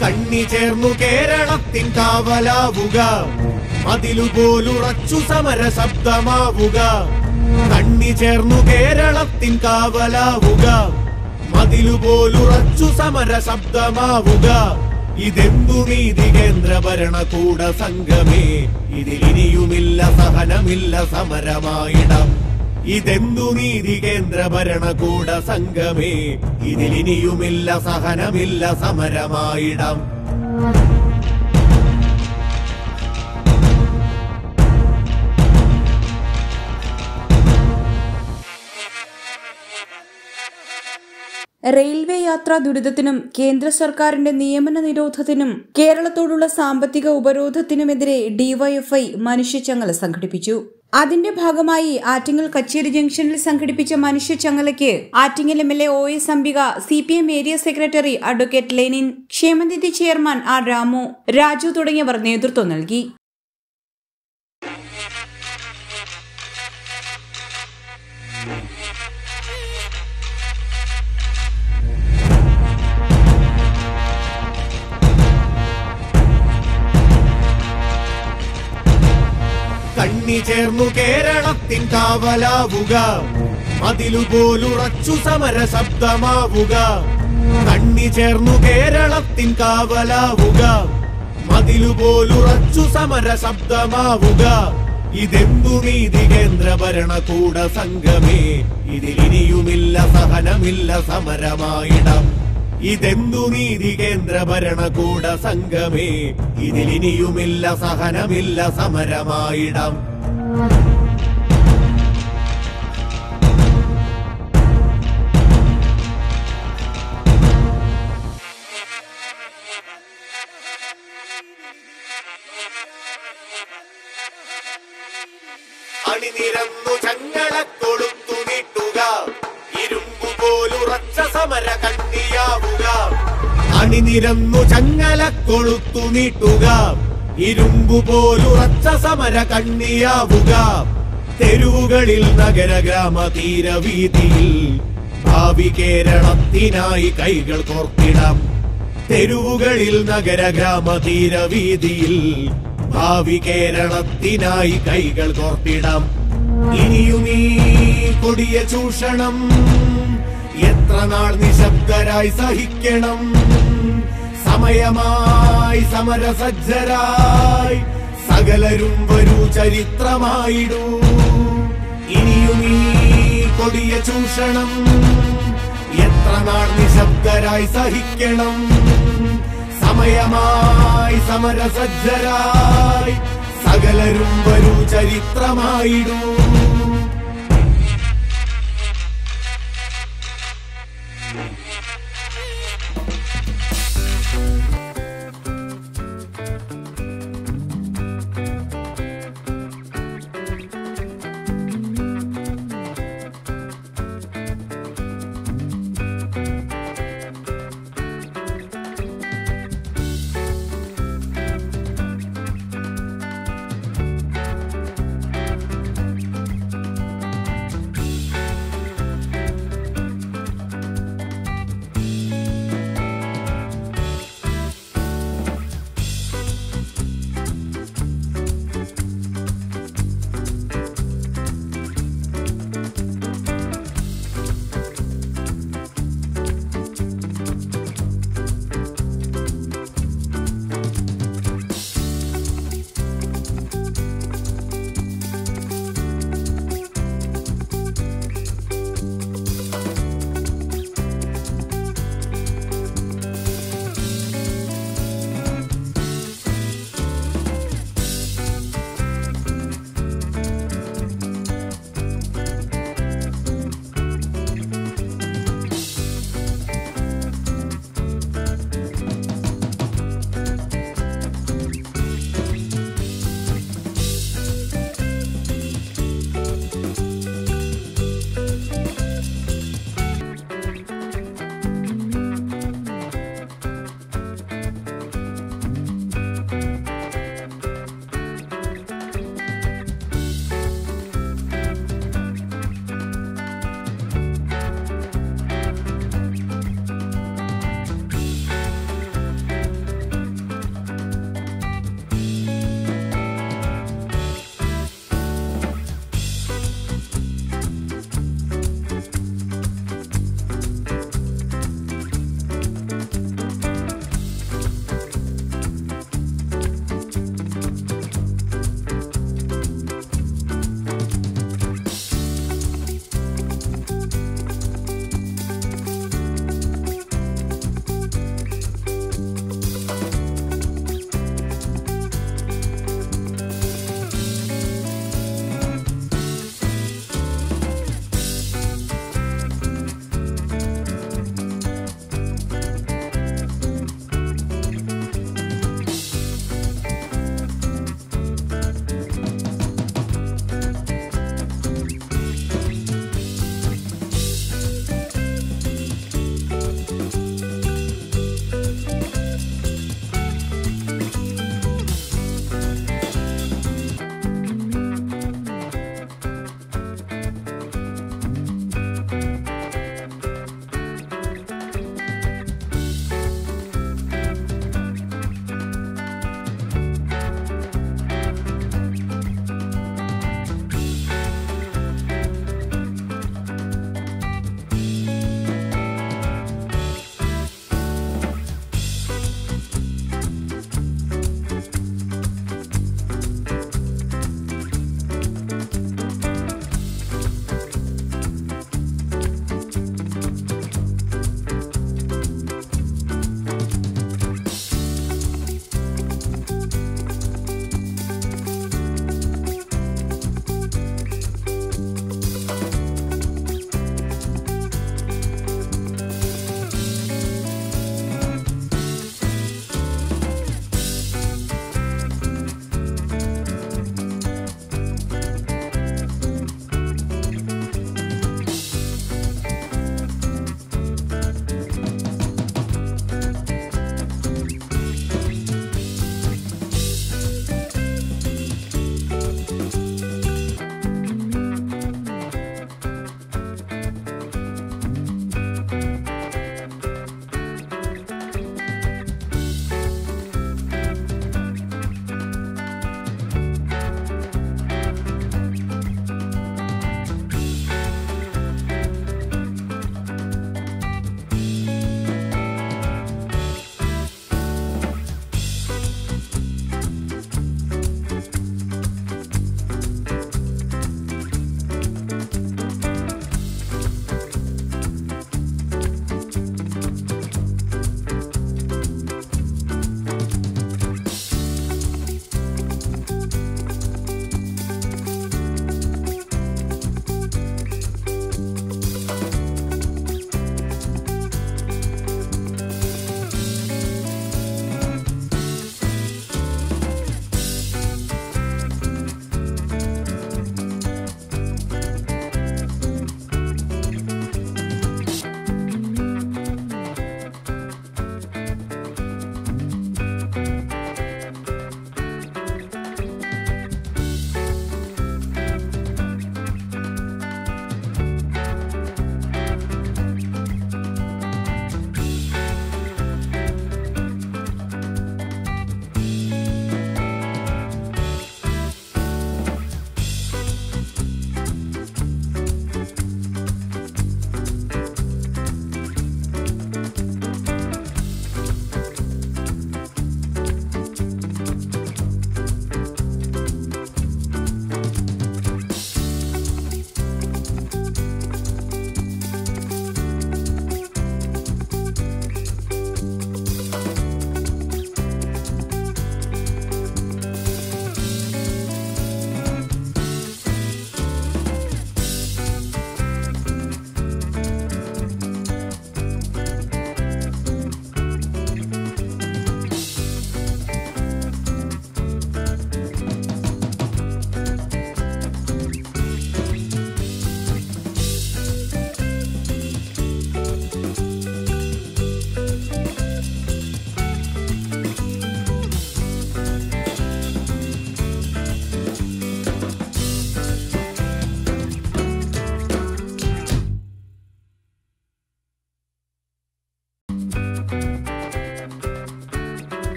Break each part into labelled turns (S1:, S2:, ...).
S1: കണ്ണി ചേർന്നു കേരളത്തിൻ കാവലാവുക, മതിലുപോലുറച്ചു സമര ശബ്ദമാവുക. കണ്ണി ചേർന്നു കേരളത്തിൻ കാവലാവുക, മതിലുപോലുറച്ചു സമര ശബ്ദമാവുക. ഇതെന്തു നീതി കേന്ദ്ര ഭരണകൂട സംഘമേ, ഇതിലിനിയുമില്ല സഹനമില്ല സമരമായിടം. ഇതെന്തു നീതി കേന്ദ്ര ഭരണകൂട സംഘമേ, ഇതിലിനിയുമില്ല സഹനമില്ല സമരമായിടം.
S2: റെയിൽവേ യാത്രാ ദുരിതത്തിനും കേന്ദ്ര സർക്കാരിന്റെ നിയമന നിരോധത്തിനും കേരളത്തോടുള്ള സാമ്പത്തിക ഉപരോധത്തിനുമെതിരെ ഡിവൈഎഫ്ഐ മനുഷ്യച്ചങ്ങല സംഘടിപ്പിച്ചു. അതിന്റെ ഭാഗമായി ആറ്റിങ്ങൽ കച്ചേരി ജംഗ്ഷനിൽ സംഘടിപ്പിച്ച മനുഷ്യച്ചങ്ങലയ്ക്ക് Attingal MLA OS Ambika, CPM area secretary advocate Lenin, ക്ഷേമനിധി ചെയർമാൻ R രാമു, രാജു തുടങ്ങിയവർ നേതൃത്വം നൽകി.
S1: കണ്ണി ചേർന്നു കേരളത്തിൻ കാവലാവുക, മതിലുപോലുറച്ചു സമര ശബ്ദമാവുക. കണ്ണി ചേർന്നു കേരളത്തിൻ കാവലാവുക, മതിലുപോലുറച്ചു സമര ശബ്ദമാവുക. ഇതെന്തു നീതി കേന്ദ്ര ഭരണകൂട സംഘമേ, ഇതിലിനിയുമില്ല സഹനമില്ല സമരമായിടം. ഇതെന്തു നീതി കേന്ദ്ര ഭരണകൂട സംഘമേ, ഇതിലിനിയുമില്ല സഹനമില്ല സമരമായിടം. അണിനിരന്നു ചങ്ങലക്കൊളുത്തു നീട്ടുക, ഇരുമ്പുപോലുറച്ച സമര കണ്ണിയാവുക. അണിനിരന്നു ചങ്ങലക്കൊളുത്തു നീട്ടുക, ഇരുമ്പുപോലുറച്ച സമര കണ്ണിയാവുക. തെരുവുകളിൽ നഗര ഗ്രാമ തീരവീതിയിൽ ഭാവി കേരളത്തിനായി കൈകൾ കോർത്തിടാം. തെരുവുകളിൽ നഗര ഗ്രാമ തീരവീതിയിൽ ഭാവി കേരളത്തിനായി കൈകൾ കോർത്തിടാം. ഇനിയും ഈ കൊടിയ ചൂഷണം എത്ര നാൾ നിശബ്ദരായി സഹിക്കണം. സമയമായി സമരസജ്ജരായി സകലരും വരൂ ചരിത്രമായിടൂ. ഇനിയും ഈ കൊടിയ ചൂഷണം എത്ര നാൾ നിശബ്ദരായി സഹിക്കണം. സമയമായി സമരസജ്ജരായി സകലരും വരൂ ചരിത്രമായിടൂ.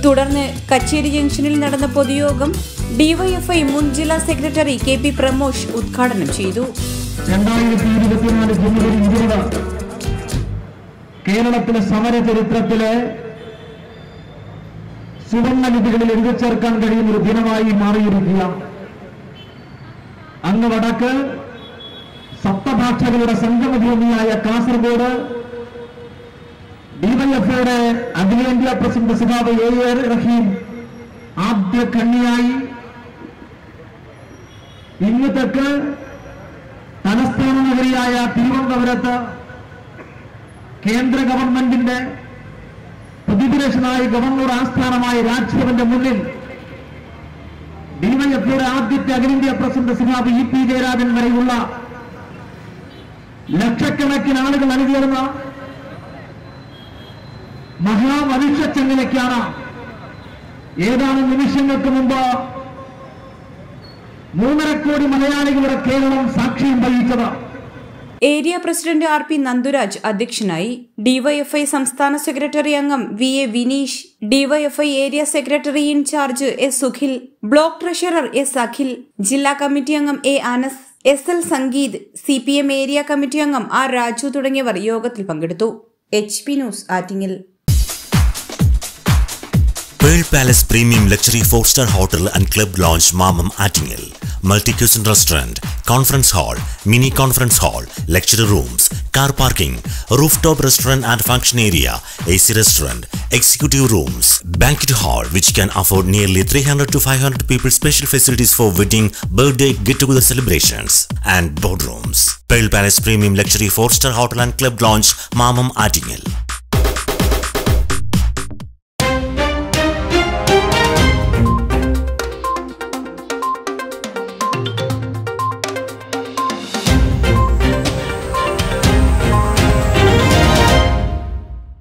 S2: തുടർന്ന് കച്ചേരി ജംഗ്ഷനിൽ നടന്ന പൊതുയോഗം ഡിവൈഎഫ്ഐ മുൻ ജില്ലാ സെക്രട്ടറി KP പ്രമോഷ് ഉദ്ഘാടനം ചെയ്തു.
S3: 2024 ജനുവരി 20 കേരളത്തിലെ സമര ചരിത്രത്തിലെ സുവർണ്ണ ലിപികളിൽ എഴുതി ചേർക്കാൻ കഴിയുന്ന ഒരു ദിനമായി മാറിയിരിക്കുകയാണ്. അങ്ങ് വടക്ക് സപ്തഭാഷകളുടെ സംഗമഭൂമിയായ കാസർഗോഡ് ഡിവൈഎഫ്ഐയുടെ അഖിലേന്ത്യാ പ്രസിഡന്റ് സഖാവ് A.A. റഹീം ആദ്യ കണ്ണിയായി, ഇങ്ങ് തെക്ക് തലസ്ഥാന നഗരിയായ തിരുവനന്തപുരത്ത് കേന്ദ്ര ഗവൺമെന്റിന്റെ പ്രതിപക്ഷനായ ഗവർണർ ആസ്ഥാനമായ രാജ്ഭവന്റെ മുന്നിൽ ഡിവൈഎഫ്ഐയുടെ ആദ്യത്തെ അഖിലേന്ത്യാ പ്രസിഡന്റ് സഖാവ് E.P. ജയരാജൻ വരെയുള്ള ലക്ഷക്കണക്കിന് ആളുകൾ അണിചേർന്ന മഹാമനുഷ്യച്ചങ്ങലയ്ക്കാണ് ഏതാനും നിമിഷങ്ങൾക്ക് മുമ്പ് 3.5 കോടി മലയാളികളുടെ കേരളം സാക്ഷ്യം വഹിച്ചത്.
S2: ഏരിയ പ്രസിഡന്റ് RP നന്ദുരാജ് അധ്യക്ഷനായി. ഡിവൈഎഫ്ഐ സംസ്ഥാന സെക്രട്ടറി അംഗം VA Vineesh, DYFI area secretary incharge S. Sukhil, block treasurer S. Akhil, ജില്ലാ കമ്മിറ്റി അംഗം A. Anas, SL Sangeeth, CPM area committee അംഗം R. രാജു തുടങ്ങിയവർ യോഗത്തിൽ പങ്കെടുത്തു. HP news Attingal.
S4: Pearl Palace Premium Luxury 4-star Hotel and Club Lounge Mamam Attingel. Multi-cuisine restaurant, conference hall, mini conference hall, lecture rooms, car parking, rooftop restaurant and function area, AC restaurant, executive rooms, banquet hall which can afford nearly 300 to 500 people, special facilities for wedding, birthday, get-together celebrations and boardrooms. Pearl Palace Premium Luxury 4-star Hotel and Club Lounge Mamam Attingel.